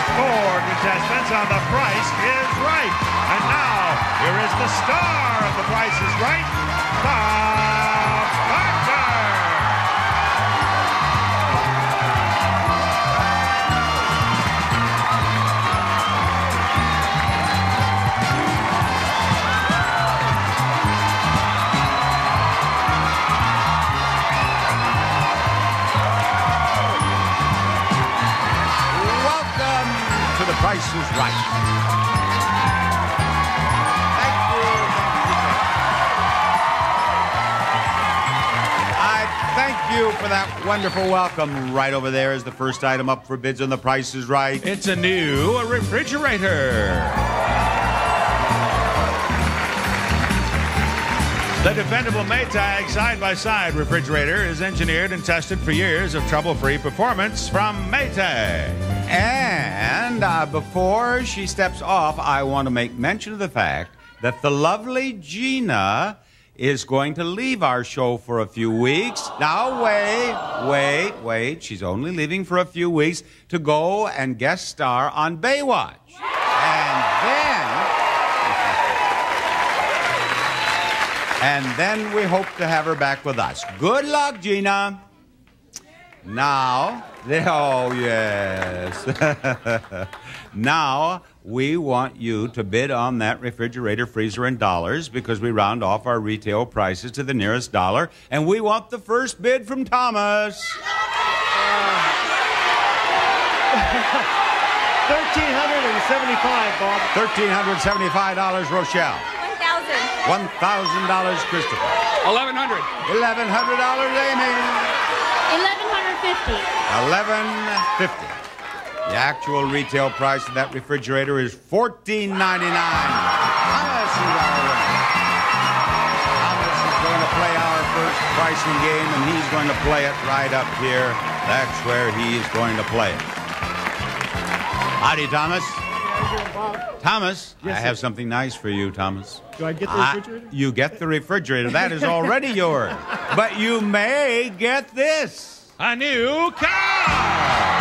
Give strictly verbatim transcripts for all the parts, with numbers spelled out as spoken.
first four contestants on The Price is Right. And now, here is the star of The Price is Right, Bob Barker. The Price is Right. Thank you. I thank you for that wonderful welcome. Right over there is the first item up for bids on The Price is Right. It's a new refrigerator. The dependable Maytag side-by-side refrigerator is engineered and tested for years of trouble-free performance from Maytag. And uh, before she steps off, I want to make mention of the fact that the lovely Gina is going to leave our show for a few weeks. Now, wait, wait, wait. She's only leaving for a few weeks to go and guest star on Baywatch. And then... And then we hope to have her back with us. Good luck, Gina. Now, oh, yes. Now, we want you to bid on that refrigerator freezer in dollars because we round off our retail prices to the nearest dollar. And we want the first bid from Thomas. thirteen seventy-five, Bob. thirteen seventy-five dollars, Rochelle. one thousand. one thousand dollars, Christopher. eleven hundred. eleven hundred dollars, Amy. eleven fifty. eleven fifty. The actual retail price of that refrigerator is fourteen ninety-nine. Thomas is our winner. Thomas is going to play our first pricing game, and he's going to play it right up here. That's where he's going to play it. Howdy, Thomas. Thomas, Yes, I sir. have something nice for you, Thomas. Do I get the I- refrigerator? you get the refrigerator. That is already yours. But you may get this. A new car!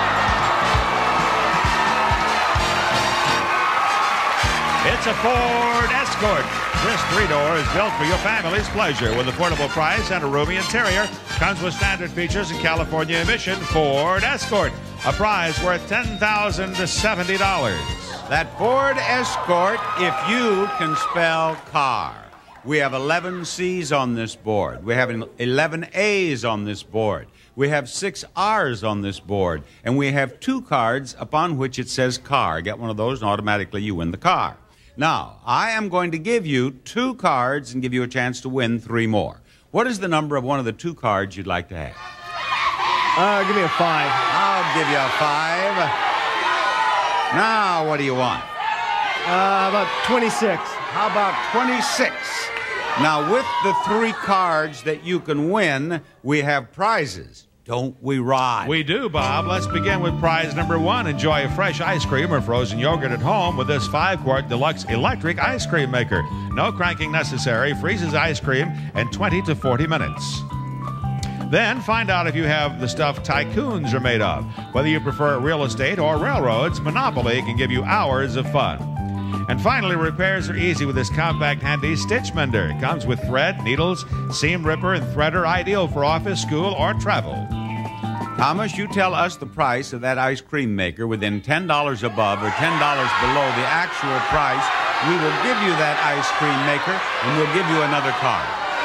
It's a Ford Escort. This three-door is built for your family's pleasure with affordable price and a roomy interior. Comes with standard features and California emission Ford Escort. A prize worth ten thousand seventy dollars. That Ford Escort, if you can spell car. We have eleven C's on this board. We have eleven A's on this board. We have six R's on this board. And we have two cards upon which it says car. Get one of those and automatically you win the car. Now, I am going to give you two cards and give you a chance to win three more. What is the number of one of the two cards you'd like to have? Uh, give me a five. I'll give you a five. Now, what do you want? Uh, about twenty-six. How about twenty-six? Now, with the three cards that you can win, we have prizes. Don't we, Rod? We do, Bob. Let's begin with prize number one. Enjoy a fresh ice cream or frozen yogurt at home with this five-quart deluxe electric ice cream maker. No cranking necessary. Freezes ice cream in twenty to forty minutes. Then find out if you have the stuff tycoons are made of. Whether you prefer real estate or railroads, Monopoly can give you hours of fun. And finally, repairs are easy with this compact, handy stitch mender. It comes with thread, needles, seam ripper, and threader, ideal for office, school, or travel. Thomas, you tell us the price of that ice cream maker within ten dollars above or ten dollars below the actual price. We will give you that ice cream maker, and we'll give you another card.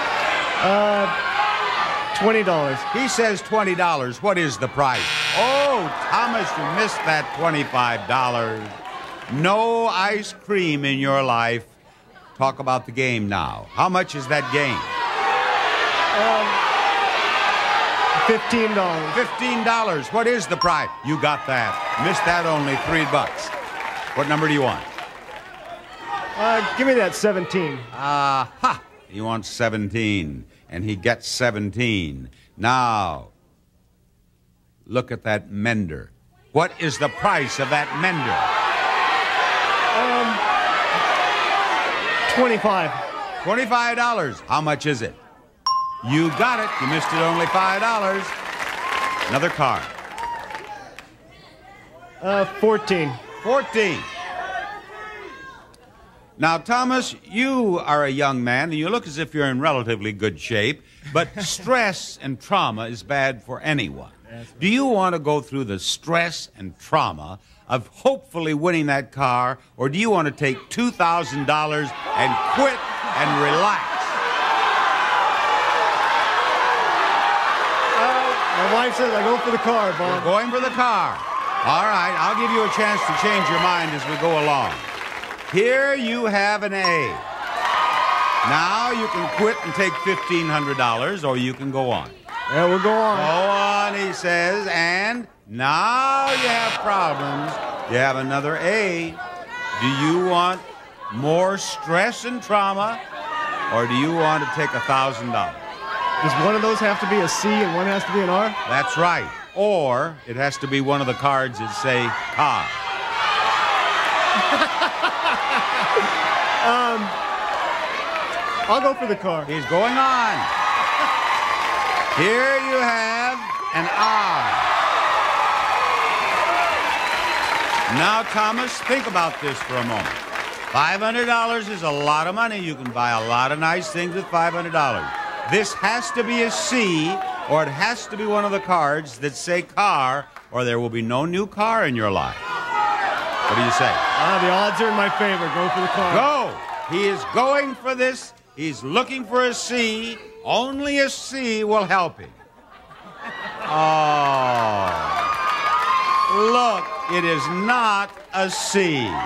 Uh, twenty dollars. He says twenty dollars. What is the price? Oh, Thomas, you missed that twenty-five dollars. No ice cream in your life. Talk about the game now. How much is that game? Fifteen dollars. Fifteen dollars. What is the price? You got that. Missed that only three bucks. What number do you want? Uh, give me that seventeen. Ah, uh, ha! He wants seventeen, and he gets seventeen. Now, look at that mender. What is the price of that mender? Twenty-five. Twenty-five dollars. How much is it? You got it. You missed it only five dollars. Another card. Uh, fourteen. fourteen. Now, Thomas, you are a young man, and you look as if you're in relatively good shape, but stress and trauma is bad for anyone. Do you want to go through the stress and trauma of hopefully winning that car, or do you want to take two thousand dollars and quit and relax? Uh, my wife says I go for the car, Bob. You're going for the car. All right, I'll give you a chance to change your mind as we go along. Here you have an A. Now you can quit and take fifteen hundred dollars, or you can go on. Yeah, we'll go on. Go on, he says, and now you have problems. You have another A. Do you want more stress and trauma, or do you want to take one thousand dollars? Does one of those have to be a C and one has to be an R? That's right. Or it has to be one of the cards that say car. um, I'll go for the car. He's going on. Here you have an R. Now, Thomas, think about this for a moment. five hundred dollars is a lot of money. You can buy a lot of nice things with five hundred dollars. This has to be a C, or it has to be one of the cards that say car, or there will be no new car in your life. What do you say? Ah, the odds are in my favor. Go for the car. Go! He is going for this. He's looking for a C. Only a C will help him. Oh. Look, it is not a C. It's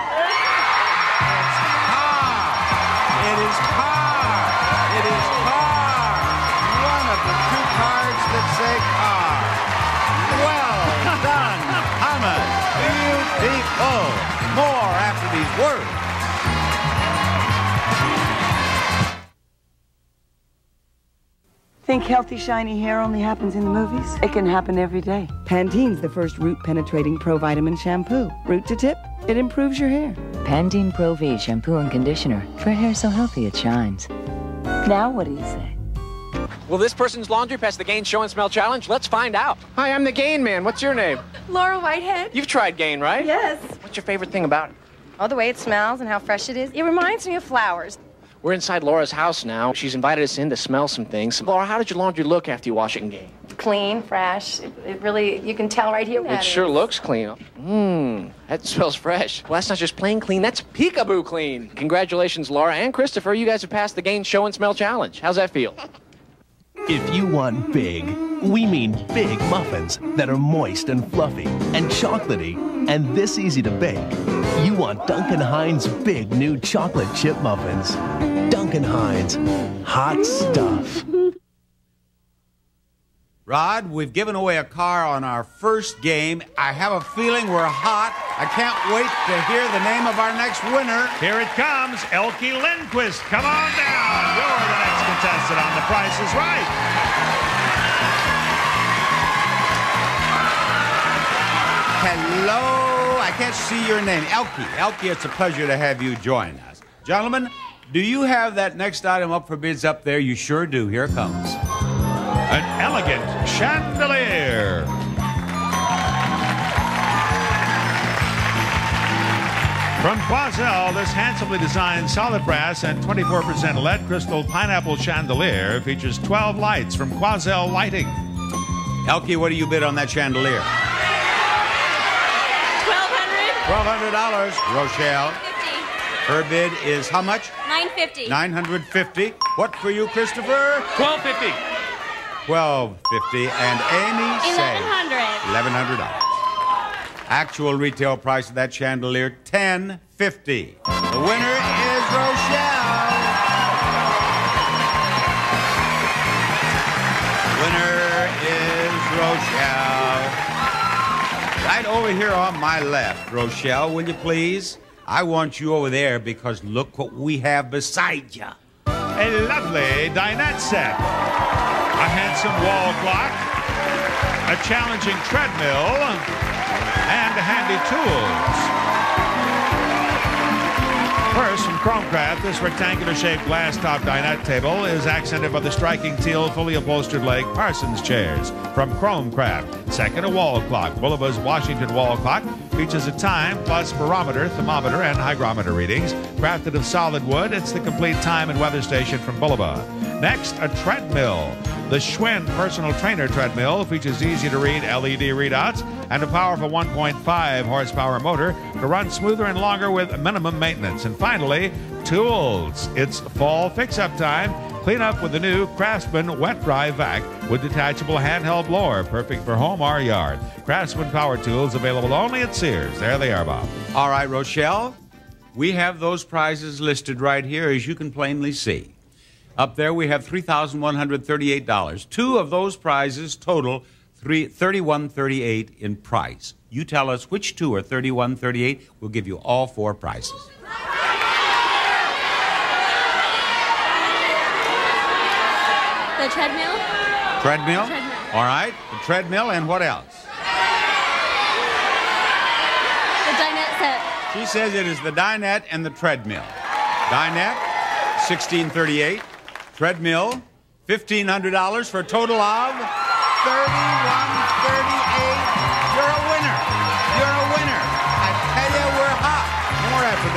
car. It is car. It is car. One of the two cards that say car. Well done, Thomas. Beautiful. More after these words. Think healthy, shiny hair only happens in the movies? It can happen every day. Pantene's the first root-penetrating pro-vitamin shampoo. Root to tip, it improves your hair. Pantene Pro V shampoo and conditioner for hair so healthy it shines. Now what do you say? Will this person's laundry pass the Gain Show and Smell Challenge? Let's find out. Hi, I'm the Gain Man. What's your name? Laura Whitehead. You've tried Gain, right? Yes. What's your favorite thing about it? Oh, the way it smells and how fresh it is. It reminds me of flowers. We're inside Laura's house now. She's invited us in to smell some things. Laura, how did your laundry look after you wash it in Gain? Clean, fresh. It, it really, you can tell right here. It sure looks clean. Mmm, that smells fresh. Well, that's not just plain clean, that's peekaboo clean. Congratulations, Laura and Christopher. You guys have passed the Gain Show and Smell Challenge. How's that feel? If you want big, we mean big muffins that are moist and fluffy and chocolatey and this easy to bake, you want Duncan Hines' big new chocolate chip muffins. Duncan Hines, hot stuff. Rod, we've given away a car on our first game. I have a feeling we're hot. I can't wait to hear the name of our next winner. Here it comes, Elkie Lindquist. Come on down. You're the next contestant on The Price is Right. Hello. I can't see your name. Elkie. Elkie, it's a pleasure to have you join us. Gentlemen, do you have that next item up for bids up there? You sure do. Here it comes. An elegant chandelier. From Quoizel, this handsomely designed solid brass and twenty-four percent lead crystal pineapple chandelier features twelve lights from Quoizel Lighting. Elkie, what do you bid on that chandelier? twelve hundred twelve hundred dollars. dollars. Rochelle. fifty. Her bid is how much? nine fifty. nine hundred fifty. What for you, Christopher? twelve fifty. twelve fifty. And Amy says eleven hundred. eleven hundred dollars. Actual retail price of that chandelier, ten fifty. The winner is Rochelle. Winner is Rochelle. Right over here on my left, Rochelle, will you please? I want you over there because look what we have beside you. A lovely dinette set. A handsome wall clock. A challenging treadmill. And handy tools. First, from Chromecraft, this rectangular-shaped glass-top dinette table is accented by the striking teal, fully upholstered leg Parsons chairs. From Chromecraft, second, a wall clock. Bulliva's Washington wall clock features a time plus barometer, thermometer, and hygrometer readings. Crafted of solid wood, it's the complete time and weather station from Bulliva. Next, a treadmill. The Schwinn personal trainer treadmill features easy-to-read L E D readouts and a powerful one point five horsepower motor to run smoother and longer with minimum maintenance. And finally, tools. It's fall fix-up time. Clean up with the new Craftsman Wet Dry Vac with detachable handheld blower, perfect for home or yard. Craftsman power tools available only at Sears. There they are, Bob. All right, Rochelle, we have those prizes listed right here, as you can plainly see. Up there, we have three thousand one hundred thirty-eight dollars. Two of those prizes total thirty-one thirty-eight in price. You tell us which two are thirty-one thirty-eight. We'll give you all four prizes. The treadmill? Treadmill? The treadmill. All right. The treadmill, and what else? The dinette set. She says it is the dinette and the treadmill. Dinette, sixteen thirty-eight. Treadmill, fifteen hundred dollars for a total of thirty-one thirty-eight. You're a winner. You're a winner. I tell you, we're hot. More after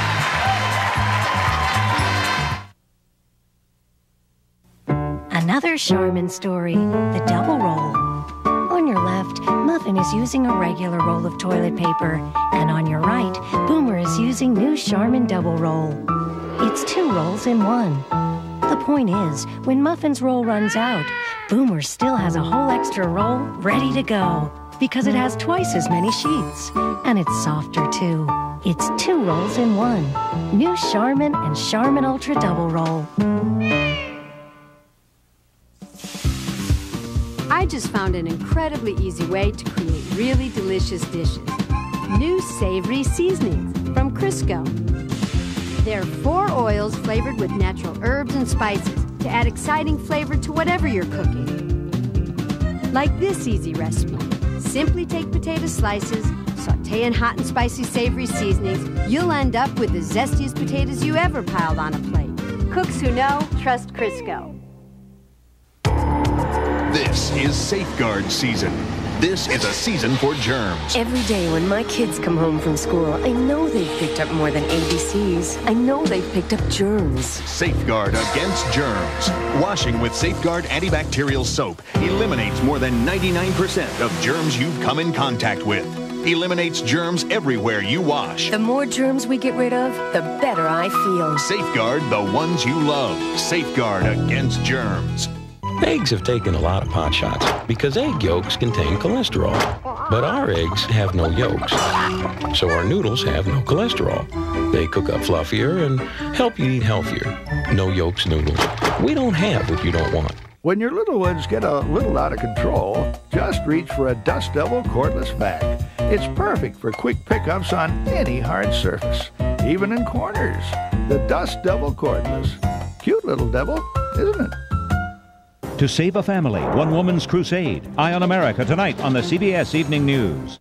this. Another Charmin story, the double roll. On your left, Muffin is using a regular roll of toilet paper, and on your right, Boomer is using new Charmin double roll. It's two rolls in one. The point is, when Muffin's roll runs out, Boomer still has a whole extra roll ready to go because it has twice as many sheets. And it's softer, too. It's two rolls in one. New Charmin and Charmin Ultra Double Roll. I just found an incredibly easy way to create really delicious dishes. New savory seasonings from Crisco. They're four oils flavored with natural herbs and spices to add exciting flavor to whatever you're cooking. Like this easy recipe. Simply take potato slices, saute in hot and spicy savory seasonings. You'll end up with the zestiest potatoes you ever piled on a plate. Cooks who know, trust Crisco. This is safeguard season. This is a season for germs. Every day when my kids come home from school, I know they've picked up more than A B Cs. I know they've picked up germs. Safeguard against germs. Washing with Safeguard antibacterial soap eliminates more than ninety-nine percent of germs you've come in contact with. Eliminates germs everywhere you wash. The more germs we get rid of, the better I feel. Safeguard the ones you love. Safeguard against germs. Eggs have taken a lot of pot shots because egg yolks contain cholesterol. But our eggs have no yolks, so our noodles have no cholesterol. They cook up fluffier and help you eat healthier. No yolks noodles. We don't have what you don't want. When your little ones get a little out of control, just reach for a Dust Devil cordless vac. It's perfect for quick pickups on any hard surface, even in corners. The Dust Devil cordless. Cute little devil, isn't it? To save a family, one woman's crusade. Eye on America tonight on the C B S Evening News.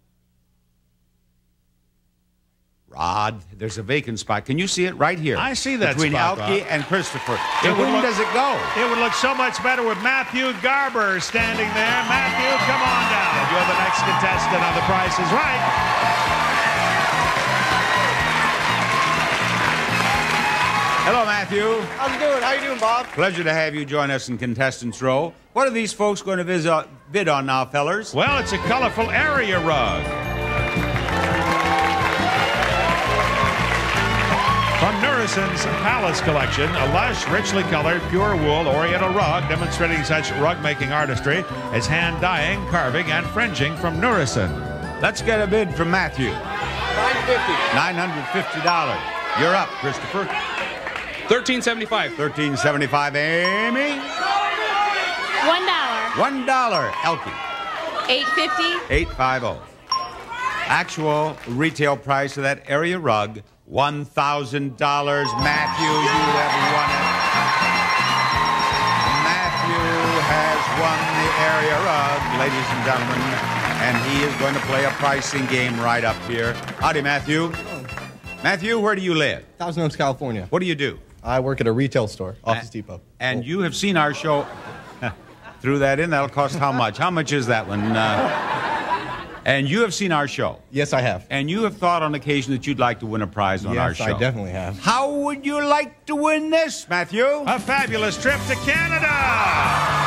Rod, there's a vacant spot. Can you see it right here? I see that between spot, Alki Bob. and Christopher. It To would whom look- does it go? It would look so much better with Matthew Garber standing there. Matthew, come on down. You're the next contestant on The Price is Right. Hello, Matthew. How's it doing? How you doing, Bob? Pleasure to have you join us in Contestants Row. What are these folks going to visit, bid on now, fellers? Well, it's a colorful area rug. From Nurison's Palace Collection, a lush, richly colored, pure wool Oriental rug demonstrating such rug-making artistry as hand-dyeing, carving, and fringing from Nurison. Let's get a bid from Matthew. nine fifty. nine hundred fifty dollars. You're up, Christopher. thirteen seventy-five. thirteen seventy-five. Amy. One dollar. One dollar. Elkie. Eight fifty. eight fifty. Actual retail price of that area rug, one thousand dollars. Matthew, you have won it. Matthew has won the area rug, ladies and gentlemen, and he is going to play a pricing game right up here. Howdy, Matthew. Matthew, where do you live? Thousand Oaks, California. What do you do? I work at a retail store, Office Uh, Depot. And you have seen our show. Threw that in. That'll cost how much? How much is that one? Uh, and you have seen our show. Yes, I have. And you have thought on occasion that you'd like to win a prize on yes, our show. I definitely have. How would you like to win this, Matthew? A fabulous trip to Canada.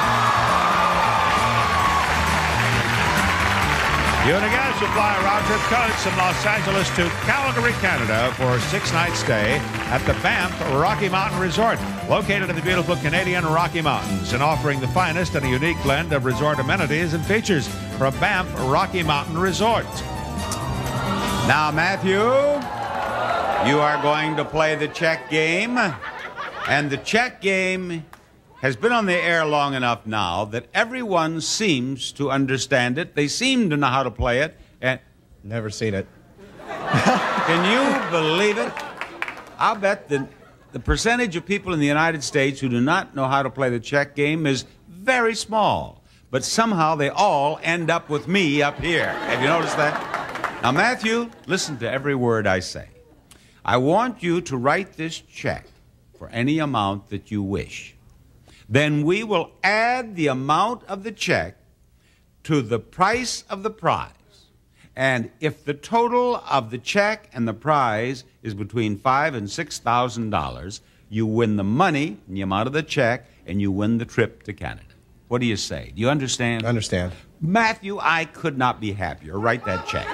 You and a guest will fly a round-trip coach from Los Angeles to Calgary, Canada for a six-night stay at the Banff Rocky Mountain Resort, located in the beautiful Canadian Rocky Mountains and offering the finest and a unique blend of resort amenities and features from Banff Rocky Mountain Resort. Now, Matthew, you are going to play the check game, and the check game has been on the air long enough now that everyone seems to understand it. They seem to know how to play it. And never seen it. Can you believe it? I'll bet that the percentage of people in the United States who do not know how to play the check game is very small. But somehow they all end up with me up here. Have you noticed that? Now, Matthew, listen to every word I say. I want you to write this check for any amount that you wish. Then we will add the amount of the check to the price of the prize. And if the total of the check and the prize is between five and six thousand dollars, you win the money and the amount of the check, and you win the trip to Canada. What do you say? Do you understand? I understand. Matthew, I could not be happier. Write that check.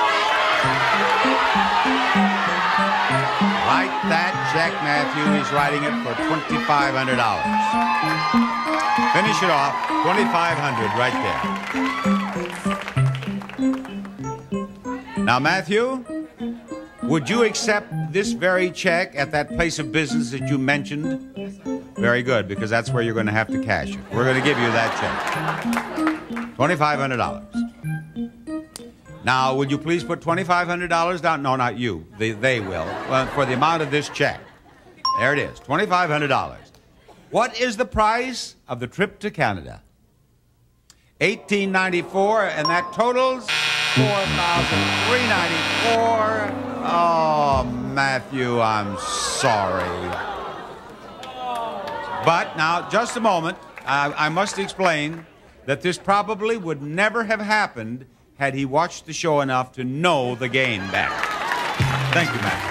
Write that check, Matthew. He's writing it for twenty-five hundred dollars. Finish it off. twenty-five hundred dollars right there. Now, Matthew, would you accept this very check at that place of business that you mentioned? Very good, because that's where you're going to have to cash it. We're going to give you that check. twenty-five hundred dollars. Now, would you please put twenty-five hundred dollars down? No, not you. They, they will. Well, for the amount of this check. There it is, twenty-five hundred dollars. What is the price of the trip to Canada? eighteen ninety-four, and that totals four thousand three hundred ninety-four. Oh, Matthew, I'm sorry. But now, just a moment. I, I must explain that this probably would never have happened had he watched the show enough to know the game better. Thank you, Matt.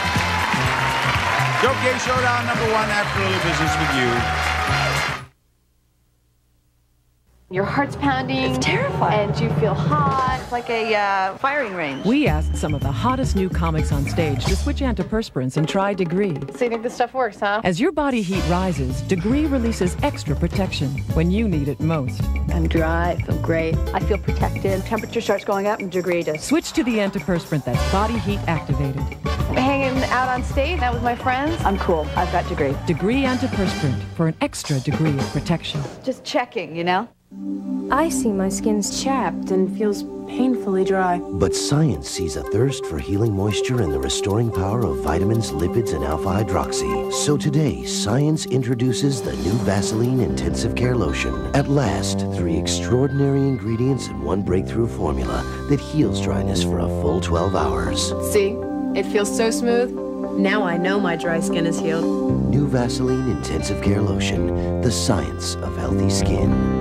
Joe K Showdown number one after a little business with you. Your heart's pounding. It's terrifying. And you feel hot. It's like a uh, firing range. We asked some of the hottest new comics on stage to switch antiperspirants and try Degree. So you think this stuff works, huh? As your body heat rises, Degree releases extra protection when you need it most. I'm dry. I feel great. I feel protected. Temperature starts going up and Degree does. Switch to the antiperspirant that's body heat activated. Hanging out on stage, out with my friends. I'm cool. I've got Degree. Degree antiperspirant for an extra degree of protection. Just checking, you know? I see my skin's chapped and feels painfully dry. But science sees a thirst for healing moisture and the restoring power of vitamins, lipids, and alpha hydroxy. So today, science introduces the new Vaseline Intensive Care Lotion. At last, three extraordinary ingredients in one breakthrough formula that heals dryness for a full twelve hours. See? It feels so smooth. Now I know my dry skin is healed. New Vaseline Intensive Care Lotion, the science of healthy skin.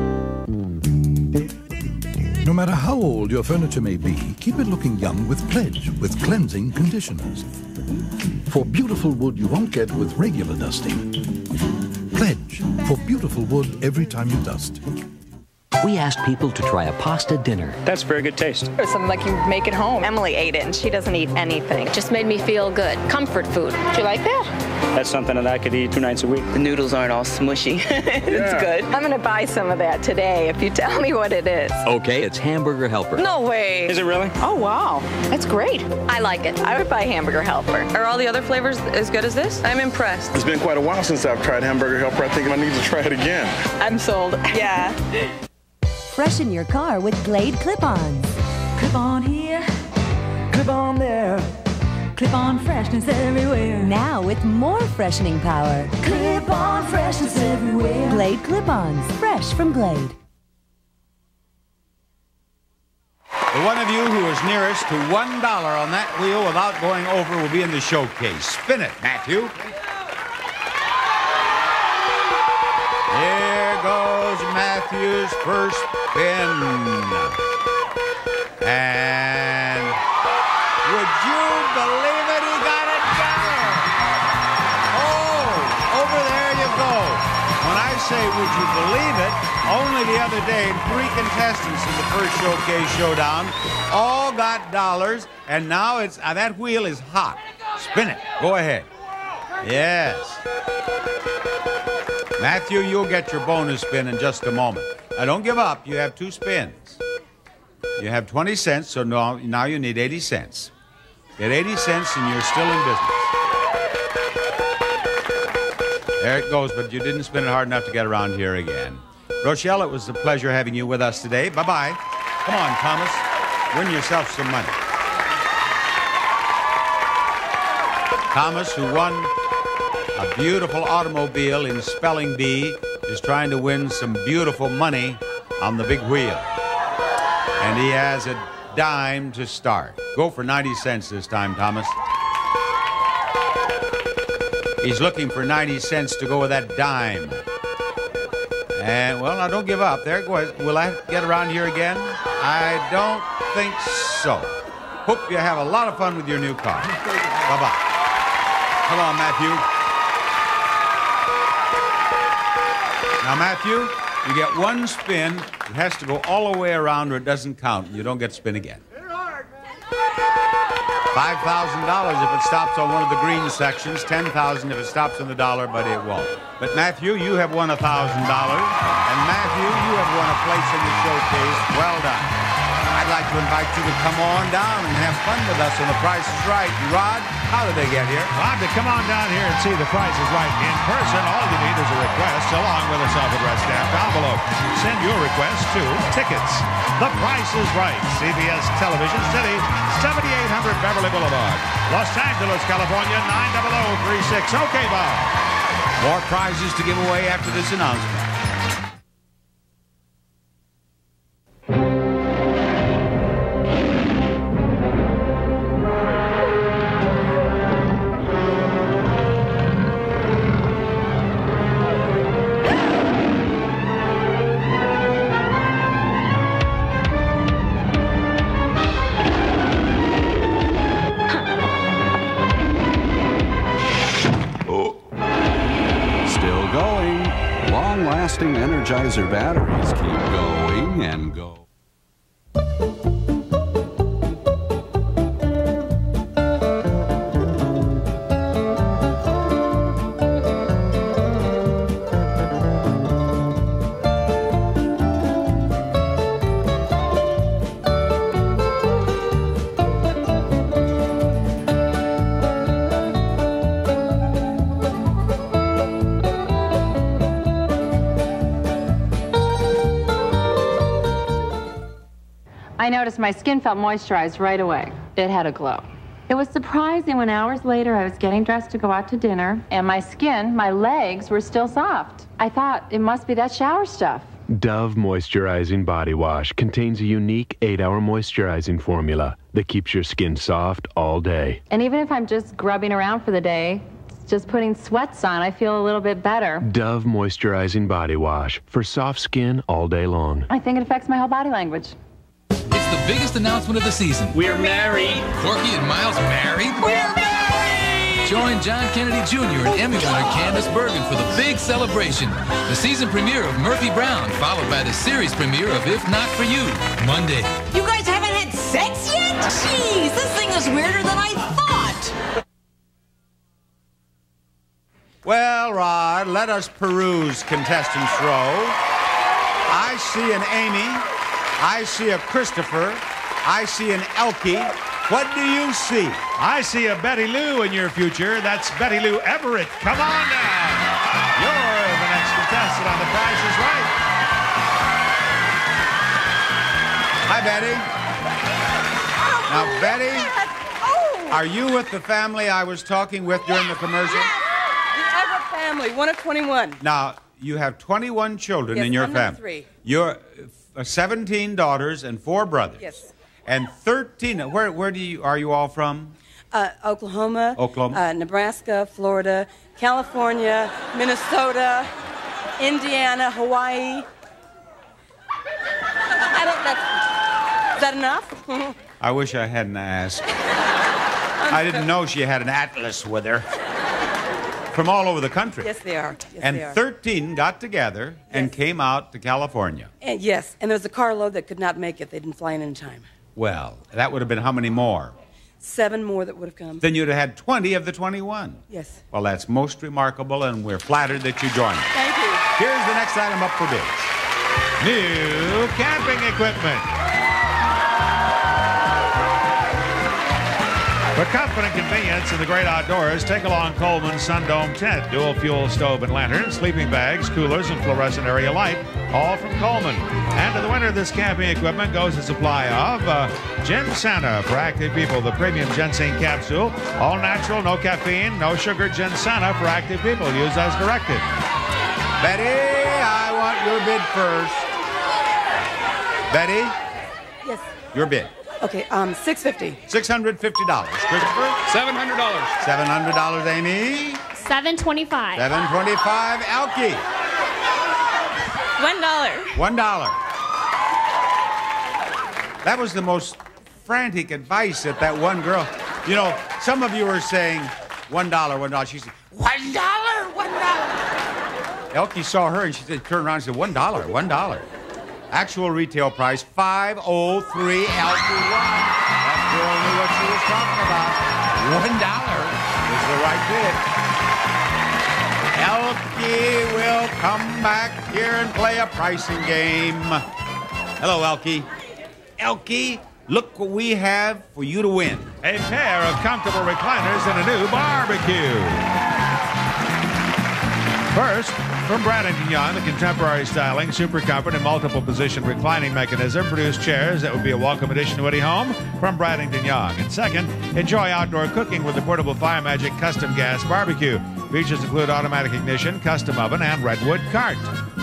No matter how old your furniture may be, keep it looking young with Pledge, with cleansing conditioners. For beautiful wood you won't get with regular dusting. Pledge, for beautiful wood every time you dust. We asked people to try a pasta dinner. That's very good taste. Or something like you make at home. Emily ate it, and she doesn't eat anything. It just made me feel good. Comfort food. Do you like that? That's something that I could eat two nights a week. The noodles aren't all smushy. It's Yeah. good. I'm going to buy some of that today if you tell me what it is. Okay, it's Hamburger Helper. No way. Is it really? Oh, wow. That's great. I like it. I would buy Hamburger Helper. Are all the other flavors as good as this? I'm impressed. It's been quite a while since I've tried Hamburger Helper. I think I need to try it again. I'm sold. Yeah. Freshen your car with Glade clip-ons. Clip on here, clip on there, clip on freshness everywhere. Now with more freshening power. Clip on freshness everywhere. Glade clip-ons, fresh from Glade. The one of you who is nearest to one dollar on that wheel without going over will be in the showcase. Spin it, Matthew. Here goes Matthew's first spin. And would you believe it? He got a dollar. Oh, over there you go. When I say would you believe it, only the other day, three contestants in the first showcase showdown all got dollars, and now it's uh, that wheel is hot. Spin it. Go ahead. Yes. Matthew, you'll get your bonus spin in just a moment. Now, don't give up. You have two spins. You have twenty cents, so now, now you need eighty cents. Get eighty cents, and you're still in business. There it goes, but you didn't spin it hard enough to get around here again. Rochelle, it was a pleasure having you with us today. Bye-bye. Come on, Thomas. Win yourself some money. Thomas, who won a beautiful automobile in Spelling Bee, is trying to win some beautiful money on the big wheel. And he has a dime to start. Go for ninety cents this time, Thomas. He's looking for ninety cents to go with that dime. And, well, now don't give up. There it goes. Will I get around here again? I don't think so. Hope you have a lot of fun with your new car. Bye-bye. Come on, Matthew. Now, Matthew, you get one spin. It has to go all the way around or it doesn't count. You don't get to spin again. five thousand dollars if it stops on one of the green sections, ten thousand dollars if it stops on the dollar, but it won't. But Matthew, you have won one thousand dollars, and Matthew, you have won a place in the showcase. Well done. I'd like to invite you to come on down and have fun with us on The Price is Right. Rod, how did they get here? Rod, to come on down here and see The Price is Right in person, all you need is a request along with a self-addressed stamped envelope. Send your request to Tickets. The Price is Right, C B S Television City, seventy-eight hundred Beverly Boulevard, Los Angeles, California, nine zero zero three six. Okay, Bob. More prizes to give away after this announcement. Energizer batteries keep going and go. I noticed my skin felt moisturized right away. It had a glow. It was surprising when hours later I was getting dressed to go out to dinner and my skin, my legs, were still soft. I thought it must be that shower stuff. Dove Moisturizing Body Wash contains a unique eight-hour moisturizing formula that keeps your skin soft all day. And even if I'm just grubbing around for the day, just putting sweats on, I feel a little bit better. Dove Moisturizing Body Wash for soft skin all day long. I think it affects my whole body language. It's the biggest announcement of the season. We're married. Corky and Miles married? We're married! Join John Kennedy Junior and Emmy winner Candace Bergen for the big celebration. The season premiere of Murphy Brown, followed by the series premiere of If Not For You, Monday. You guys haven't had sex yet? Jeez, this thing is weirder than I thought. Well, Rod, let us peruse contestants' row. I see an Amy. I see a Christopher. I see an Elkie. What do you see? I see a Betty Lou in your future. That's Betty Lou Everett. Come on down. You're the next contestant on The Price is Right. Hi, Betty. Now, Betty, are you with the family I was talking with during the commercial? The Everett family, one of twenty-one. Now, you have twenty-one children yes, in your I'm family. Number three. You're uh, seventeen daughters and four brothers. Yes. And thirteen. Where where do you are you all from? Uh, Oklahoma, Oklahoma. Uh, Nebraska, Florida, California, Minnesota, Indiana, Hawaii. I don't, that's, is that enough? I wish I hadn't asked. I didn't know she had an atlas with her. From all over the country. Yes, they are. Yes, and they are. thirteen got together and came out to California. And yes, and there was a carload that could not make it. They didn't fly in in time. Well, that would have been how many more? Seven more that would have come. Then you'd have had twenty of the twenty-one. Yes. Well, that's most remarkable, and we're flattered that you joined us. Thank you. Here's the next item up for bids. New camping equipment. For comfort and convenience in the great outdoors, take along Coleman's Sundome tent, dual fuel stove and lantern, sleeping bags, coolers, and fluorescent area light, all from Coleman. And to the winner of this camping equipment goes a supply of uh, Ginsana for active people, the premium ginseng capsule, all natural, no caffeine, no sugar Ginsana for active people. Use as directed. Betty, I want your bid first. Betty? Yes. Your bid. Okay, um, six fifty. Six hundred fifty dollars. Christopher? Seven hundred dollars. Seven hundred dollars, Amy. Seven twenty-five. Seven twenty-five, Elkie. One dollar. One dollar. That was the most frantic advice that that one girl. You know, some of you were saying one dollar, one dollar. She said one dollar, one dollar. Elkie saw her and she said, turned around and said one dollar, one dollar. Actual retail price, five oh three L Q one. That girl knew what she was talking about. One dollar is the right bid. Elkie will come back here and play a pricing game. Hello, Elkie. Elkie, look what we have for you to win. A pair of comfortable recliners and a new barbecue. First, from Bradington Young, the contemporary styling, super comfort, and multiple position reclining mechanism produce chairs that would be a welcome addition to any home from Bradington Young. And second, enjoy outdoor cooking with the portable Fire Magic custom gas barbecue. Features include automatic ignition, custom oven, and redwood cart.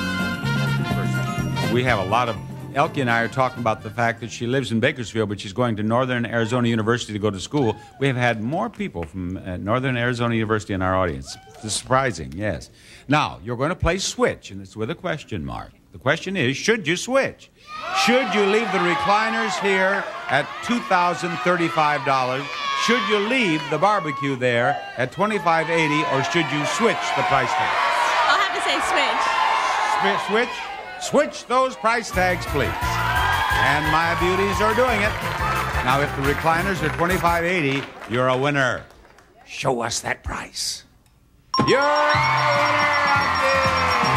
We have a lot of... Elkie and I are talking about the fact that she lives in Bakersfield, but she's going to Northern Arizona University to go to school. We have had more people from uh, Northern Arizona University in our audience. It's surprising, yes. Now, you're going to play switch, and it's with a question mark. The question is, should you switch? Should you leave the recliners here at two thousand thirty-five dollars? Should you leave the barbecue there at twenty-five eighty, or should you switch the price tag? I'll have to say switch. Switch? Switch? Switch those price tags, please. And my beauties are doing it. Now, if the recliners are twenty-five eighty, you're a winner. Show us that price. You're a winner out there.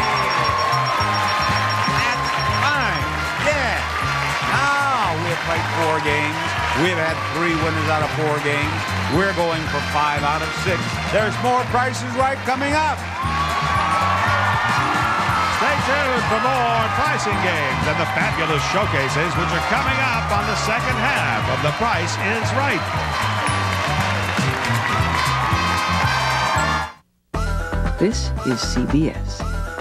That's fine. Yeah. Now, we've played four games. We've had three winners out of four games. We're going for five out of six. There's more Prices Right coming up. Stay tuned for more pricing games and the fabulous showcases which are coming up on the second half of The Price is Right. This is C B S.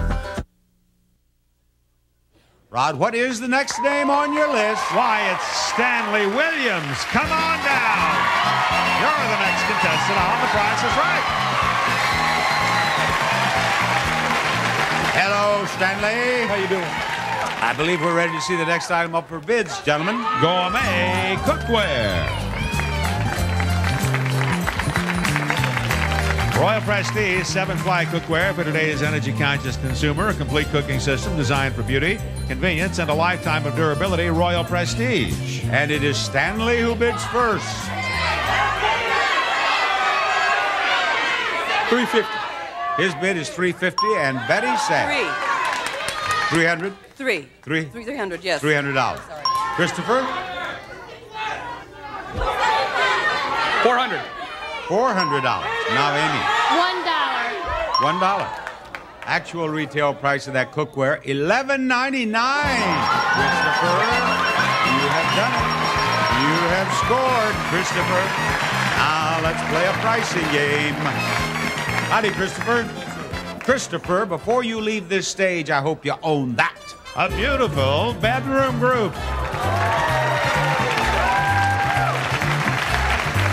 Rod, what is the next name on your list? Why, it's Stanley Williams. Come on down. You're the next contestant on The Price is Right. Hello, Stanley. How you doing? I believe we're ready to see the next item up for bids, gentlemen. Gourmet cookware. Royal Prestige seven-ply cookware for today's energy-conscious consumer. A complete cooking system designed for beauty, convenience, and a lifetime of durability. Royal Prestige. And it is Stanley who bids first. three fifty. His bid is three fifty, and Betty said Three. three hundred. Three. Three. Three. Three hundred. Yes. Three hundred dollars. Christopher. Four hundred. Four hundred dollars. Now, Amy. One dollar. One dollar. Actual retail price of that cookware, eleven ninety-nine. Christopher, you have done it. You have scored, Christopher. Now let's play a pricing game. Howdy, Christopher. Christopher, before you leave this stage, I hope you own that. A beautiful bedroom group.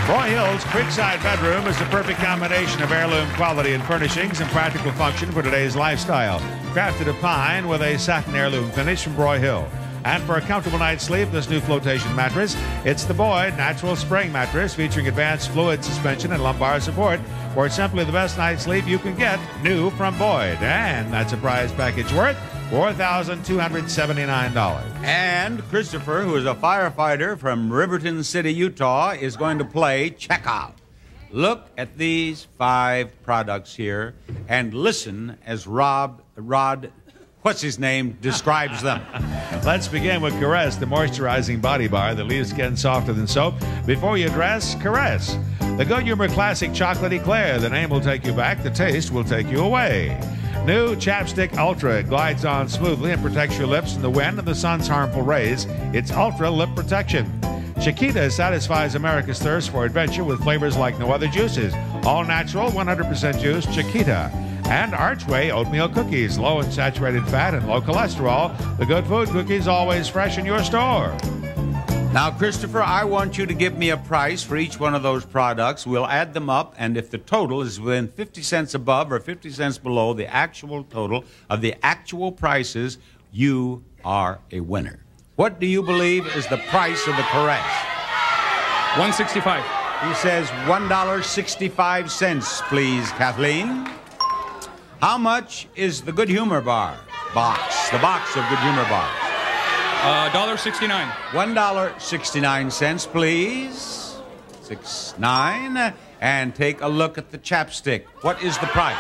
Broyhill's Creekside Bedroom is the perfect combination of heirloom quality and furnishings and practical function for today's lifestyle. Crafted of pine with a satin heirloom finish from Broyhill. And for a comfortable night's sleep, this new flotation mattress, it's the Boyd Natural Spring Mattress featuring advanced fluid suspension and lumbar support for simply the best night's sleep you can get, new from Boyd. And that's a prize package worth four thousand two hundred seventy-nine dollars. And Christopher, who is a firefighter from Riverton City, Utah, is going to play Checkout. Look at these five products here and listen as Rob, Rod, what's his name, describes them. Let's begin with Caress, the moisturizing body bar that leaves skin softer than soap. Before you dress, caress. The Good Humor Classic Chocolate Eclair. The name will take you back, the taste will take you away. New Chapstick Ultra glides on smoothly and protects your lips from the wind and the sun's harmful rays. It's Ultra Lip Protection. Chiquita satisfies America's thirst for adventure with flavors like no other juices. All natural, one hundred percent juice, Chiquita. And Archway Oatmeal Cookies, low in saturated fat and low cholesterol. The good food cookies always fresh in your store. Now, Christopher, I want you to give me a price for each one of those products. We'll add them up, and if the total is within fifty cents above or fifty cents below the actual total of the actual prices, you are a winner. What do you believe is the price of the Caress? one sixty-five. He says one dollar and sixty-five cents, please, Kathleen. How much is the Good Humor Bar box, the box of Good Humor Bars? Uh, one dollar and sixty-nine cents. one dollar and sixty-nine cents, please. Six, nine. And take a look at the chapstick. What is the price?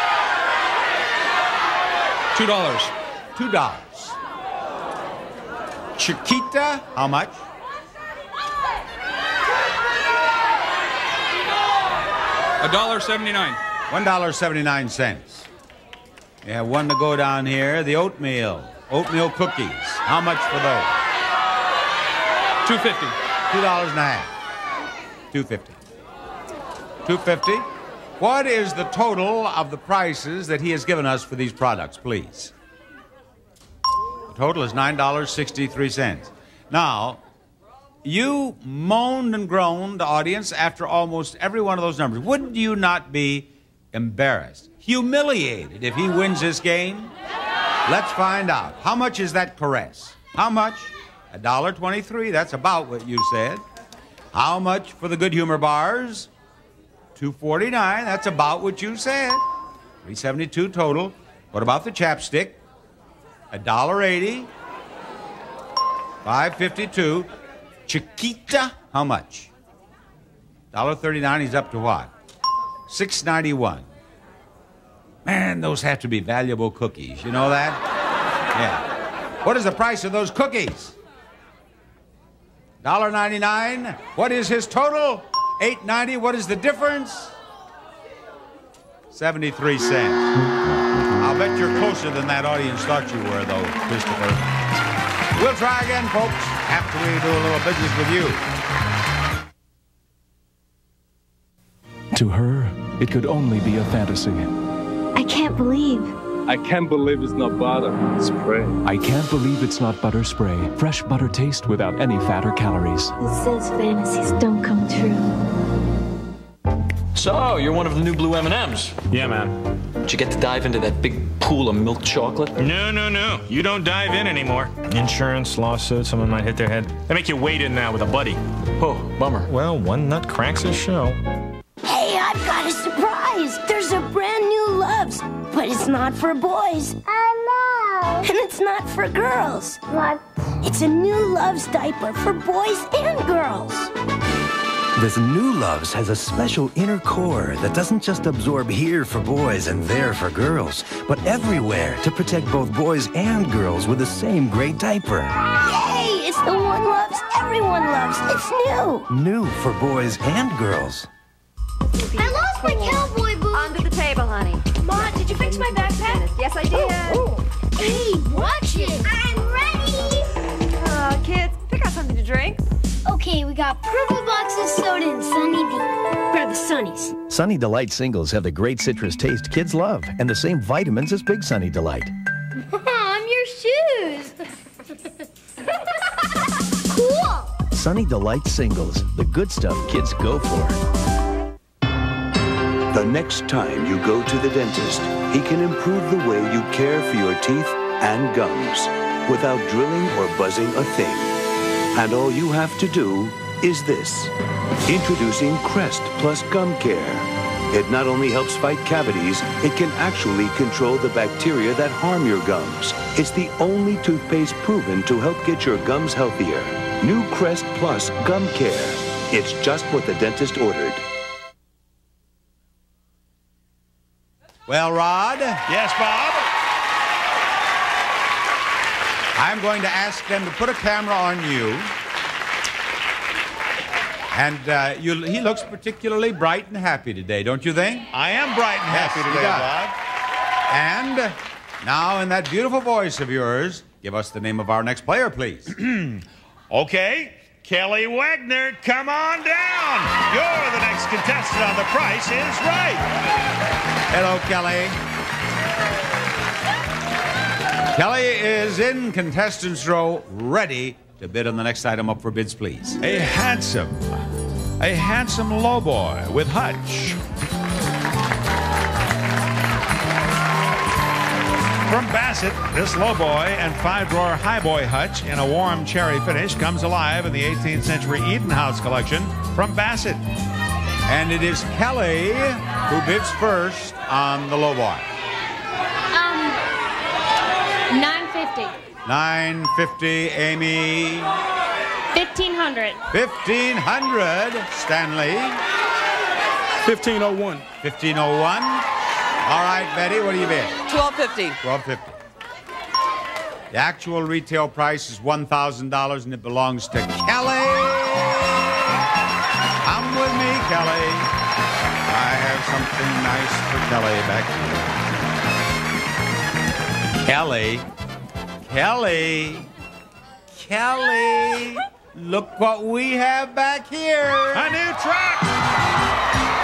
two dollars. Two dollars. Chiquita, how much? one dollar and seventy-nine cents. one dollar and seventy-nine cents. We have one to go down here. The oatmeal. Oatmeal cookies. How much for those? two fifty. Two dollars and a half. Two fifty. Two fifty. What is the total of the prices that he has given us for these products, please? The total is nine dollars and sixty-three cents. Now, you moaned and groaned, audience, after almost every one of those numbers. Wouldn't you not be embarrassed, humiliated if he wins this game? Let's find out. How much is that Caress? How much? one dollar and twenty-three cents. That's about what you said. How much for the Good Humor Bars? two forty-nine. That's about what you said. three seventy-two total. What about the chapstick? one dollar and eighty cents. five fifty-two. Chiquita, how much? one dollar and thirty-nine. He's up to what? six ninety-one. Man, those have to be valuable cookies. You know that? Yeah. What is the price of those cookies? one dollar and ninety-nine cents. What is his total? eight ninety. What is the difference? seventy-three cents. I'll bet you're closer than that audience thought you were, though, Christopher. We'll try again, folks, after we do a little business with you. To her, it could only be a fantasy. I can't believe. I can't believe it's not butter spray. I can't believe it's not butter spray. Fresh butter taste without any fat or calories. Who says fantasies don't come true? So, you're one of the new blue M and M's. Yeah, man. Did you get to dive into that big pool of milk chocolate? No, no, no. You don't dive in anymore. Insurance, lawsuit, someone might hit their head. They make you wade in now with a buddy. Oh, bummer. Well, one nut cracks his show. Hey, I've got a surprise. There's a brand new Loves, but it's not for boys. I know. And it's not for girls. What? It's a new Loves diaper for boys and girls. This new Loves has a special inner core that doesn't just absorb here for boys and there for girls, but everywhere to protect both boys and girls with the same great diaper. Yay! It's the one Loves everyone loves. It's new. New for boys and girls. I lost my cowboy boots. Under the table, honey. Ma, did you fix my backpack? Yes, I did. Oh, oh. Hey, watch it. I'm ready. Uh, kids, pick out something to drink. Okay, we got purple boxes, soda, and Sunny D. Grab the Sunnies. Sunny Delight singles have the great citrus taste kids love and the same vitamins as Big Sunny Delight. Mom, your shoes. Cool. Sunny Delight Singles, the good stuff kids go for. The next time you go to the dentist, he can improve the way you care for your teeth and gums without drilling or buzzing a thing. And all you have to do is this. Introducing Crest Plus Gum Care. It not only helps fight cavities, it can actually control the bacteria that harm your gums. It's the only toothpaste proven to help get your gums healthier. New Crest Plus Gum Care. It's just what the dentist ordered. Well, Rod? Yes, Bob? I'm going to ask them to put a camera on you. And uh, you, he looks particularly bright and happy today, don't you think? I am bright and happy yes, today, Bob. And now, in that beautiful voice of yours, give us the name of our next player, please. Okay, Kelly Wagner, come on down. You're the next contestant on The Price is Right. Hello, Kelly. Kelly is in contestants row, ready to bid on the next item up for bids, please. A handsome, a handsome lowboy with hutch. From Bassett, this lowboy and five-drawer highboy hutch in a warm cherry finish comes alive in the eighteenth century Eden House collection from Bassett. And it is Kelly who bids first on the lowboy. Um, nine fifty. nine fifty, Amy. Fifteen hundred. Fifteen hundred, Stanley. Fifteen oh one. Fifteen oh one. All right, Betty, what do you bid? Twelve fifty. Twelve fifty. The actual retail price is one thousand dollars, and it belongs to Kelly. Come with me, Kelly. I have something nice for Kelly back here. Kelly. Kelly, Kelly, look what we have back here. A new truck.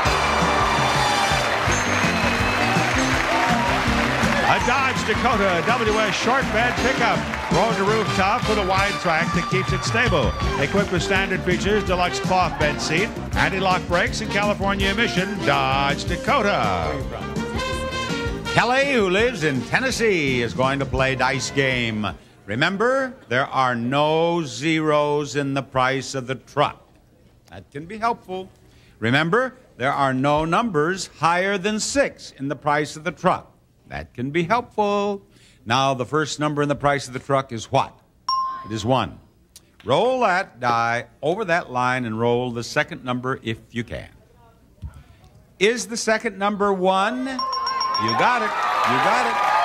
A Dodge Dakota W S short bed pickup. Road to rooftop with a wide track that keeps it stable. Equipped with standard features, deluxe cloth bed seat, anti-lock brakes, and California emission Dodge Dakota. Kelly, who lives in Tennessee, is going to play dice game. Remember, there are no zeros in the price of the truck. That can be helpful. Remember, there are no numbers higher than six in the price of the truck. That can be helpful. Now, the first number in the price of the truck is what? It is one. Roll that die over that line and roll the second number if you can. Is the second number one? You got it. You got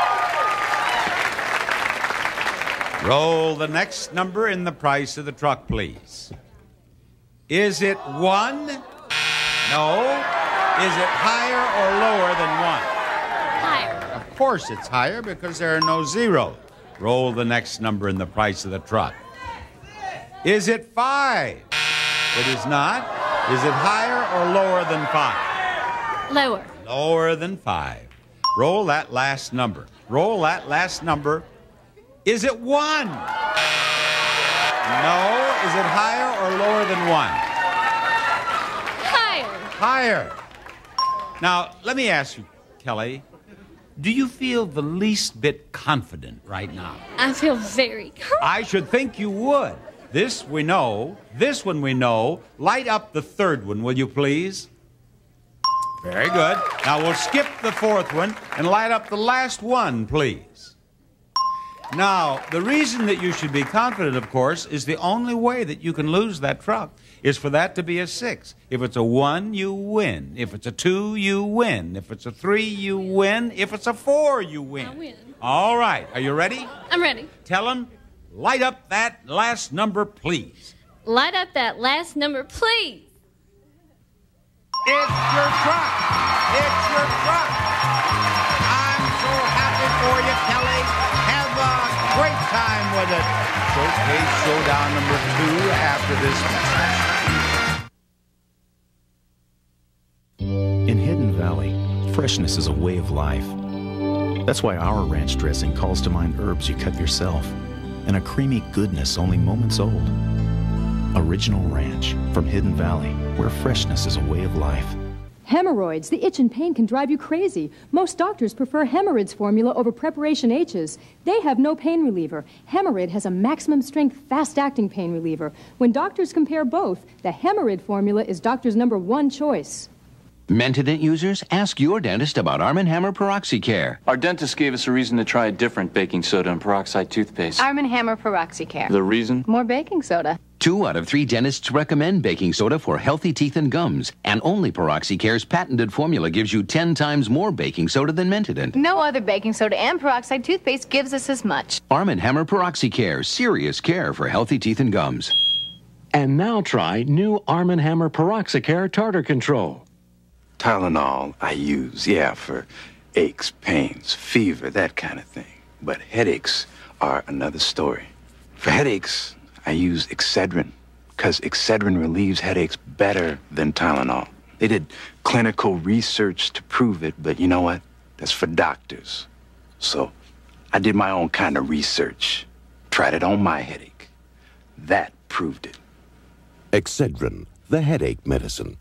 it. Roll the next number in the price of the truck, please. Is it one? No. Is it higher or lower than one? Higher. Of course it's higher because there are no zeros. Roll the next number in the price of the truck. Is it five? It is not. Is it higher or lower than five? Lower. Lower than five. Roll that last number. Roll that last number. Is it one? No. Is it higher or lower than one? Higher. Higher. Now, let me ask you, Kelly, do you feel the least bit confident right now? I feel very confident. I should think you would. This we know. This one we know. Light up the third one, will you please? Very good. Now we'll skip the fourth one and light up the last one, please. Now, the reason that you should be confident, of course, is the only way that you can lose that truck is for that to be a six. If it's a one, you win. If it's a two, you win. If it's a three, you win. If it's a four, you win. I win. All right. Are you ready? I'm ready. Tell them, light up that last number, please. Light up that last number, please. It's your truck. It's your truck. I'm so happy for you, Kelly. Have a great time with it. Showcase Showdown number two after this message. In Hidden Valley, freshness is a way of life. That's why our ranch dressing calls to mind herbs you cut yourself and a creamy goodness only moments old. Original Ranch from Hidden Valley, where freshness is a way of life. Hemorrhoids. The itch and pain can drive you crazy. Most doctors prefer Hemorrhoids formula over Preparation H's. They have no pain reliever. Hemorrhoid has a maximum strength, fast-acting pain reliever. When doctors compare both, the Hemorrhoid formula is doctor's number one choice. Mentadent users, ask your dentist about Arm and Hammer Peroxycare. Our dentist gave us a reason to try a different baking soda and peroxide toothpaste. Arm and Hammer Peroxycare. The reason? More baking soda. Two out of three dentists recommend baking soda for healthy teeth and gums. And only Peroxycare's patented formula gives you ten times more baking soda than Mentadent. No other baking soda and peroxide toothpaste gives us as much. Arm and Hammer Peroxycare, serious care for healthy teeth and gums. And now try new Arm and Hammer Peroxycare Tartar Control. Tylenol I use, yeah, for aches, pains, fever, that kind of thing. But headaches are another story. For headaches, I use Excedrin, because Excedrin relieves headaches better than Tylenol. They did clinical research to prove it, but you know what? That's for doctors. So I did my own kind of research, tried it on my headache. That proved it. Excedrin, the headache medicine.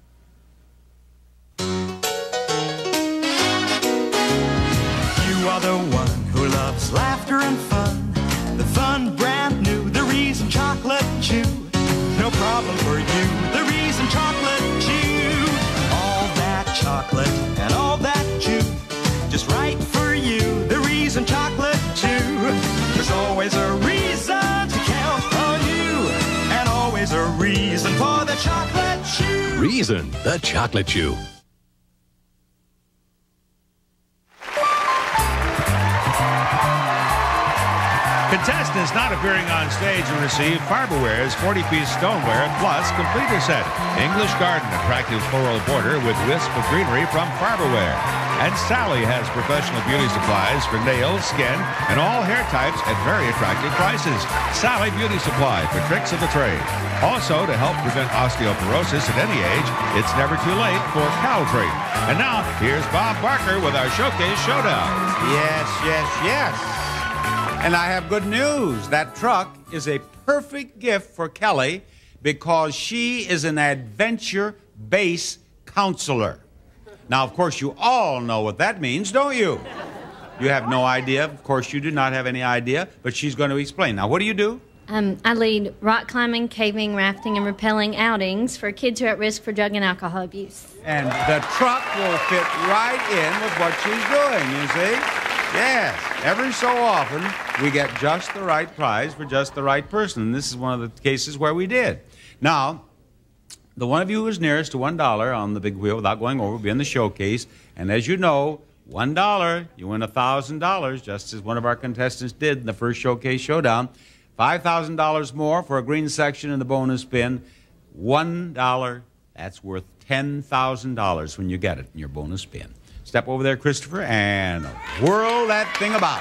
You are the one who loves laughter and fun. The fun brand new, the reason chocolate chew. No problem for you, the reason chocolate chew. All that chocolate and all that chew, just right for you, the reason chocolate chew. There's always a reason to count on you, and always a reason for the chocolate chew. Reason, the chocolate chew. Contestants not appearing on stage will receive Farberware's forty-piece stoneware plus completer set. English Garden, attractive floral border with wisp of greenery from Farberware. And Sally has professional beauty supplies for nails, skin, and all hair types at very attractive prices. Sally Beauty Supply for tricks of the trade. Also, to help prevent osteoporosis at any age, it's never too late for cow treat. And now, here's Bob Barker with our Showcase Showdown. Yes, yes, yes. And I have good news. That truck is a perfect gift for Kelly because she is an adventure base counselor. Now, of course, you all know what that means, don't you? You have no idea. Of course, you do not have any idea, but she's going to explain. Now, what do you do? Um, I lead rock climbing, caving, rafting, and rappelling outings for kids who are at risk for drug and alcohol abuse. And the truck will fit right in with what she's doing, you see? Yes, every so often we get just the right prize for just the right person. And this is one of the cases where we did. Now, the one of you who is nearest to one dollar on the big wheel without going over will be in the showcase. And as you know, one dollar, you win one thousand dollars, just as one of our contestants did in the first Showcase Showdown. five thousand dollars more for a green section in the bonus spin. one dollar, that's worth ten thousand dollars when you get it in your bonus spin. Step over there, Christopher, and whirl that thing about.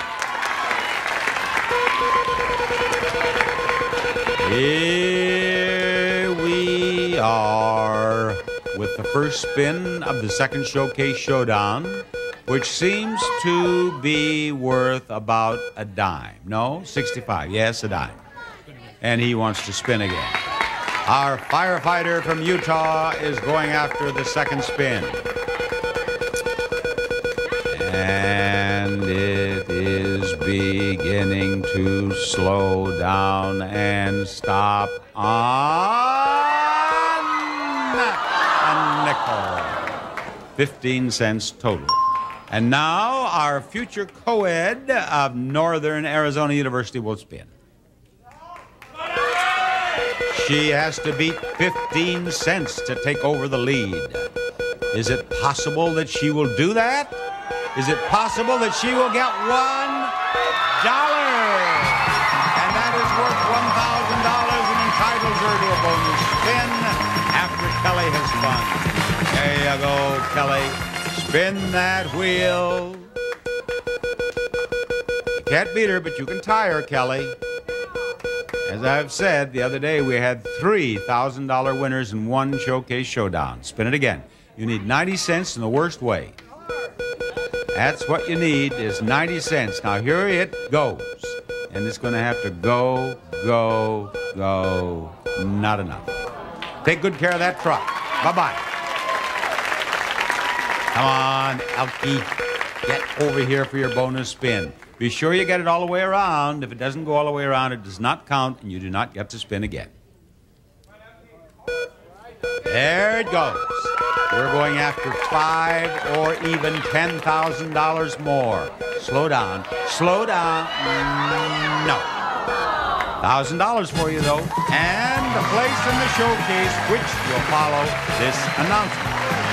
Here we are with the first spin of the second Showcase Showdown, which seems to be worth about a dime. No, sixty-five. Yes, a dime. And he wants to spin again. Our firefighter from Utah is going after the second spin. And it is beginning to slow down and stop on a nickel. fifteen cents total. And now our future co-ed of Northern Arizona University will spin. She has to beat fifteen cents to take over the lead. Is it possible that she will do that? Is it possible that she will get one dollar? And that is worth one thousand dollars and entitles her to a bonus spin after Kelly has spun. There you go, Kelly. Spin that wheel. You can't beat her, but you can tie her, Kelly. As I've said, the other day we had three thousand dollar winners in one Showcase Showdown. Spin it again. You need ninety cents in the worst way. That's what you need is ninety cents. Now here it goes. And it's going to have to go, go, go, not enough. Take good care of that truck. Bye-bye. Come on, Elkie. Get over here for your bonus spin. Be sure you get it all the way around. If it doesn't go all the way around, it does not count, and you do not get to spin again. There it goes. We're going after five or even ten thousand dollars more. Slow down. Slow down. No. one thousand dollars for you, though. And a place in the showcase which will follow this announcement.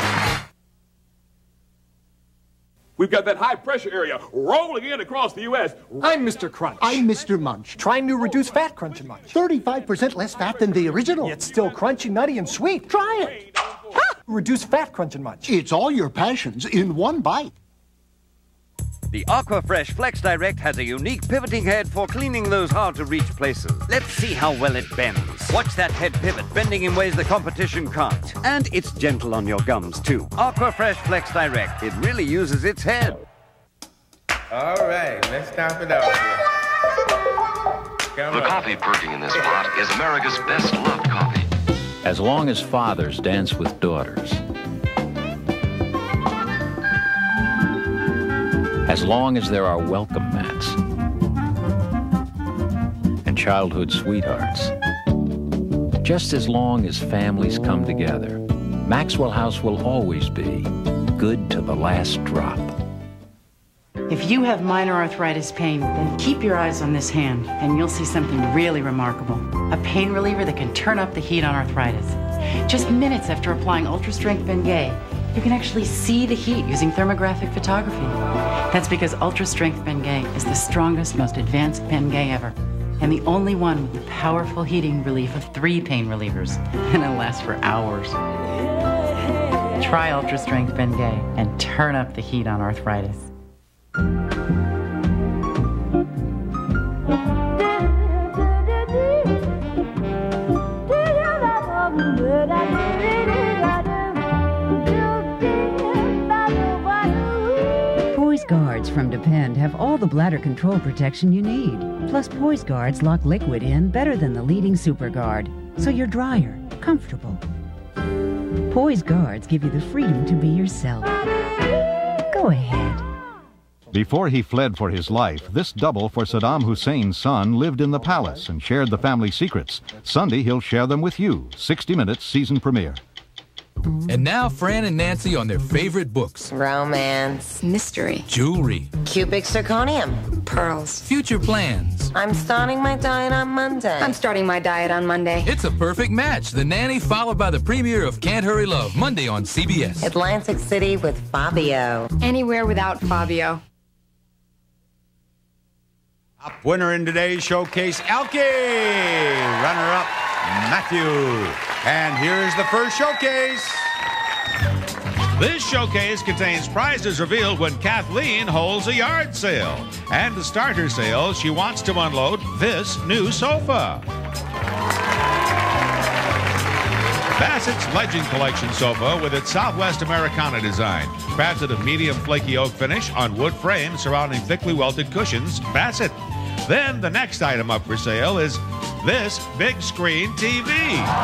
We've got that high-pressure area rolling in across the U S I'm Mister Crunch. I'm Mister Munch. Trying new reduced fat Crunch and Munch. thirty-five percent less fat than the original. It's still crunchy, nutty, and sweet. Try it. Ha! Reduced fat Crunch and Munch. It's all your passions in one bite. The Aquafresh Flex Direct has a unique pivoting head for cleaning those hard-to-reach places. Let's see how well it bends. Watch that head pivot, bending in ways the competition can't. And it's gentle on your gums, too. Aquafresh Flex Direct. It really uses its head. All right, let's top it out here. The coffee perking in this pot is America's best-loved coffee. As long as fathers dance with daughters, as long as there are welcome mats and childhood sweethearts, just as long as families come together, Maxwell House will always be good to the last drop. If you have minor arthritis pain, then keep your eyes on this hand, and you'll see something really remarkable. A pain reliever that can turn up the heat on arthritis. Just minutes after applying Ultra Strength Bengay, you can actually see the heat using thermographic photography. That's because Ultra Strength Bengay is the strongest, most advanced Bengay ever, and the only one with the powerful heating relief of three pain relievers, and it'll last for hours. Try Ultra Strength Bengay and turn up the heat on arthritis. Poise Guards from Depend have all the bladder control protection you need. Plus, Poise Guards lock liquid in better than the leading SuperGuard, so you're drier, comfortable. Poise Guards give you the freedom to be yourself. Go ahead. Before he fled for his life, this double for Saddam Hussein's son lived in the palace and shared the family secrets. Sunday, he'll share them with you. sixty minutes season premiere. And now Fran and Nancy on their favorite books. Romance. Mystery. Jewelry. Cubic zirconium. Pearls. Future plans. I'm starting my diet on Monday. I'm starting my diet on Monday. It's a perfect match. The Nanny followed by the premiere of Can't Hurry Love, Monday on C B S. Atlantic City with Fabio. Anywhere without Fabio. Top winner in today's showcase, Elkie. Runner-up, Matthew. And here's the first showcase. This showcase contains prizes revealed when Kathleen holds a yard sale. And to start her sale, she wants to unload this new sofa. Bassett's Legend Collection sofa with its Southwest Americana design. Crafted of medium flaky oak finish on wood frame surrounding thickly welted cushions. Bassett. Then the next item up for sale is this big screen T V.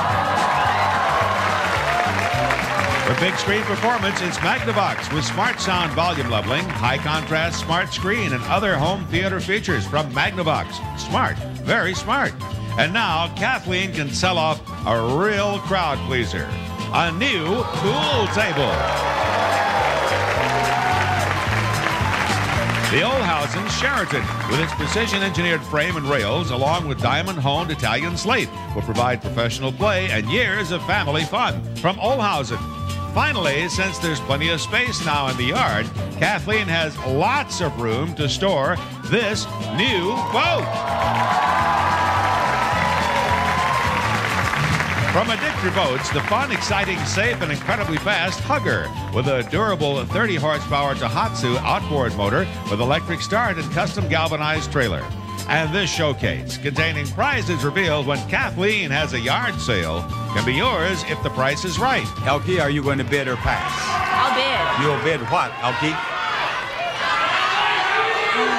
For big screen performance, it's Magnavox with smart sound volume leveling, high contrast smart screen, and other home theater features from Magnavox. Smart, very smart. And now Kathleen can sell off a real crowd pleaser, a new pool table. The Oldhausen Sheraton, with its precision-engineered frame and rails, along with diamond-honed Italian slate, will provide professional play and years of family fun from Oldhausen. Finally, since there's plenty of space now in the yard, Kathleen has lots of room to store this new boat. From Addictor Boats, the fun, exciting, safe, and incredibly fast Hugger with a durable thirty horsepower Tohatsu outboard motor with electric start and custom galvanized trailer. And this showcase, containing prizes revealed when Kathleen has a yard sale, can be yours if the price is right. Elkie, are you going to bid or pass? I'll bid. You'll bid what, Elkie?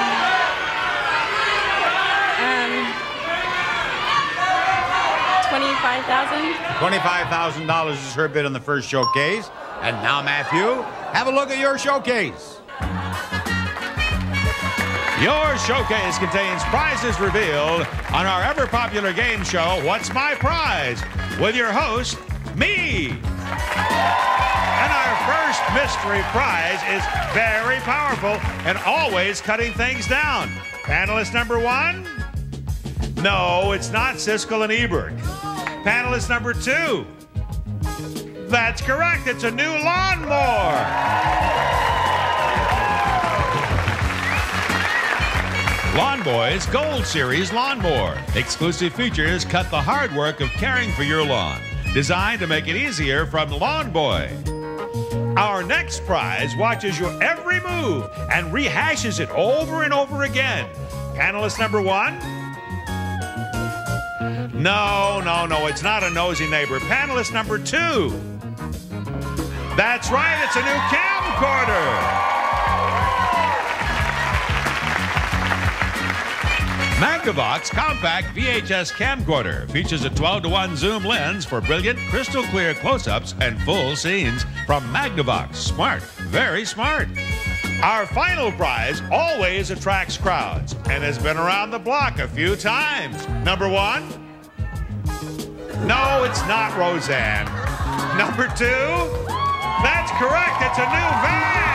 Um, twenty twenty-five thousand dollars. twenty-five thousand dollars is her bid on the first showcase. And now, Matthew, have a look at your showcase. Your showcase contains prizes revealed on our ever-popular game show, What's My Prize? With your host, me. And our first mystery prize is very powerful and always cutting things down. Panelist number one? No, it's not Siskel and Ebert. Panelist number two? That's correct, it's a new lawnmower. Lawn Boy's Gold Series Lawnmower. Exclusive features cut the hard work of caring for your lawn. Designed to make it easier from Lawn Boy. Our next prize watches your every move and rehashes it over and over again. Panelist number one? No, no, no, it's not a nosy neighbor. Panelist number two? That's right, it's a new camcorder. Magnavox Compact V H S Camcorder features a twelve to one zoom lens for brilliant, crystal clear close-ups and full scenes from Magnavox. Smart, very smart. Our final prize always attracts crowds and has been around the block a few times. Number one? No, it's not Roseanne. Number two? That's correct, it's a new van.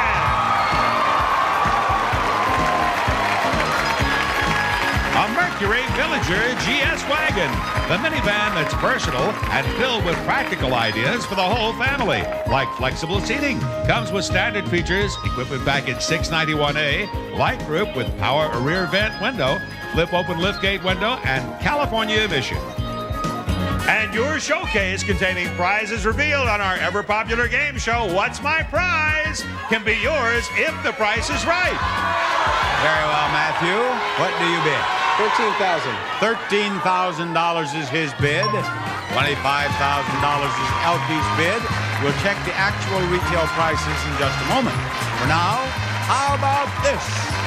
A Mercury Villager G S Wagon, the minivan that's versatile and filled with practical ideas for the whole family, like flexible seating. Comes with standard features, equipment package six ninety-one A, light group with power rear vent window, flip open liftgate window, and California emission. And your showcase containing prizes revealed on our ever-popular game show, What's My Prize? Can be yours if the price is right. Very well, Matthew. What do you bid? thirteen thousand dollars. thirteen thousand dollars is his bid. twenty-five thousand dollars is Elke's bid. We'll check the actual retail prices in just a moment. For now, how about this?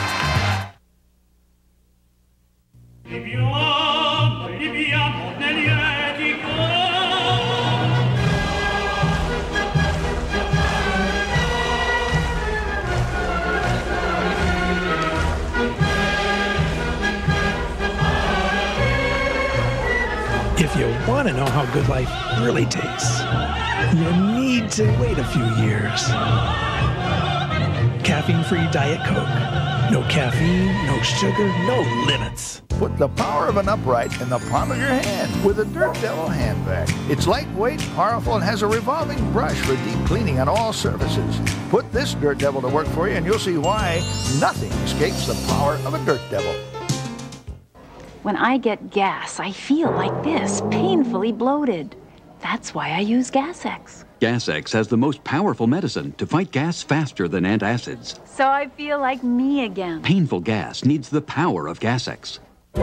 If you want to know how good life really tastes, you need to wait a few years. Caffeine-free Diet Coke. No caffeine, no sugar, no limits. Put the power of an upright in the palm of your hand with a Dirt Devil hand vac. It's lightweight, powerful, and has a revolving brush for deep cleaning on all surfaces. Put this Dirt Devil to work for you, and you'll see why nothing escapes the power of a Dirt Devil. When I get gas, I feel like this, painfully bloated. That's why I use Gas-X. Gas-X has the most powerful medicine to fight gas faster than antacids. So I feel like me again. Painful gas needs the power of Gas-X.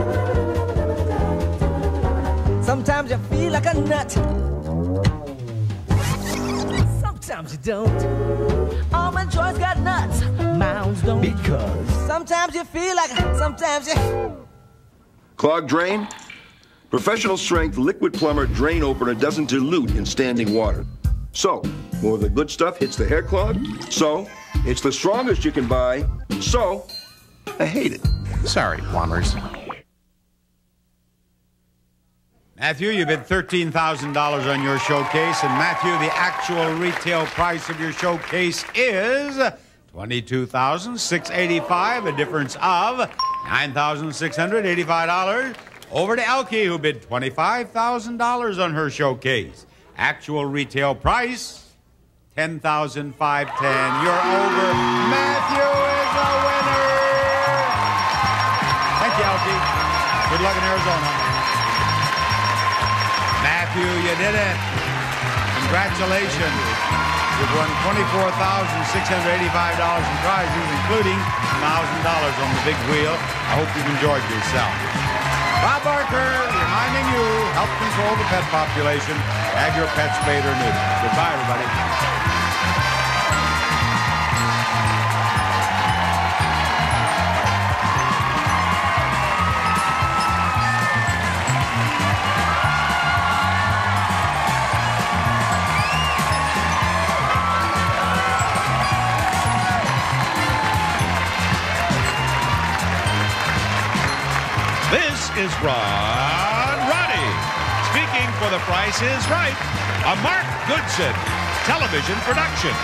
Sometimes you feel like a nut. Sometimes you don't. Almond Joy's got nuts. Mounds don't. Because sometimes you feel like, sometimes you... Clogged drain? Professional strength liquid plumber drain opener doesn't dilute in standing water. So, more of the good stuff hits the hair clog. So, it's the strongest you can buy. So, I hate it. Sorry, plumbers. Matthew, you bid thirteen thousand dollars on your showcase. And Matthew, the actual retail price of your showcase is twenty-two thousand six hundred eighty-five dollars, a difference of nine thousand six hundred eighty-five dollars. Over to Elke, who bid twenty-five thousand dollars on her showcase. Actual retail price, ten thousand five hundred ten dollars. You're over. Matthew is a winner. Thank you, Elke. Good luck in Arizona. Matthew, you did it. Congratulations. You've won twenty-four thousand six hundred eighty-five dollars in prizes, including one thousand dollars on the big wheel. I hope you've enjoyed yourself. Bob Barker reminding you, help control the pet population. Have your pet spayed or neutered. Goodbye, everybody. is Ron Roddy. Speaking for The Price is Right, a Mark Goodson television production.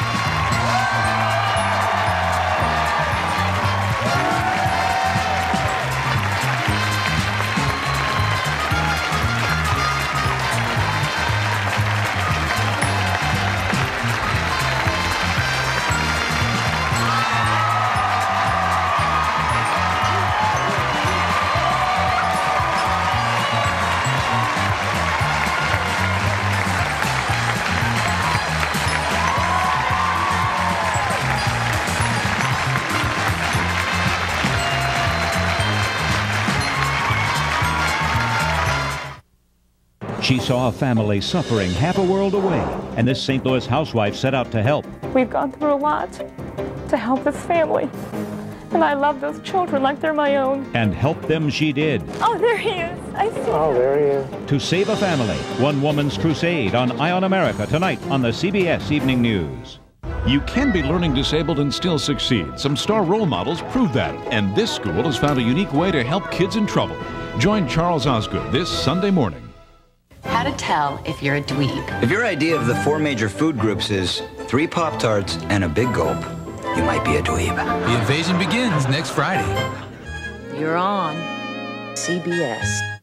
She saw a family suffering half a world away, and this Saint Louis housewife set out to help. We've gone through a lot to help this family, and I love those children like they're my own. And help them she did. Oh, there he is. I see Oh, him. there he is. To save a family, One Woman's Crusade on Eye on America tonight on the C B S Evening News. You can be learning disabled and still succeed. Some star role models prove that, and this school has found a unique way to help kids in trouble. Join Charles Osgood this Sunday morning. How to tell if you're a dweeb. If your idea of the four major food groups is three Pop-Tarts and a big gulp, you might be a dweeb. The invasion begins next Friday. You're on C B S.